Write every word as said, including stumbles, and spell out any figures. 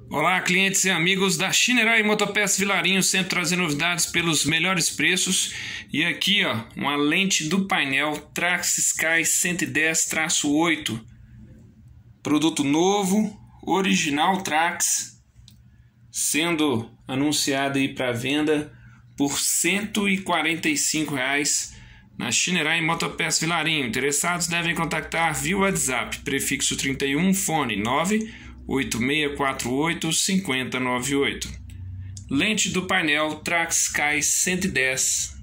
Olá, clientes e amigos da Shinerai Motopeças Vilarinho, sempre trazendo novidades pelos melhores preços. E aqui, ó, uma lente do painel Trax Sky cento e dez traço oito. Produto novo, original Trax, sendo anunciado aí para venda por cento e quarenta e cinco reais na Shinerai Motopeças Vilarinho. Interessados devem contactar via WhatsApp, prefixo trinta e um, fone nove oito seis quatro oito cinco zero nove oito. Lente do painel Trax Sky cento e dez.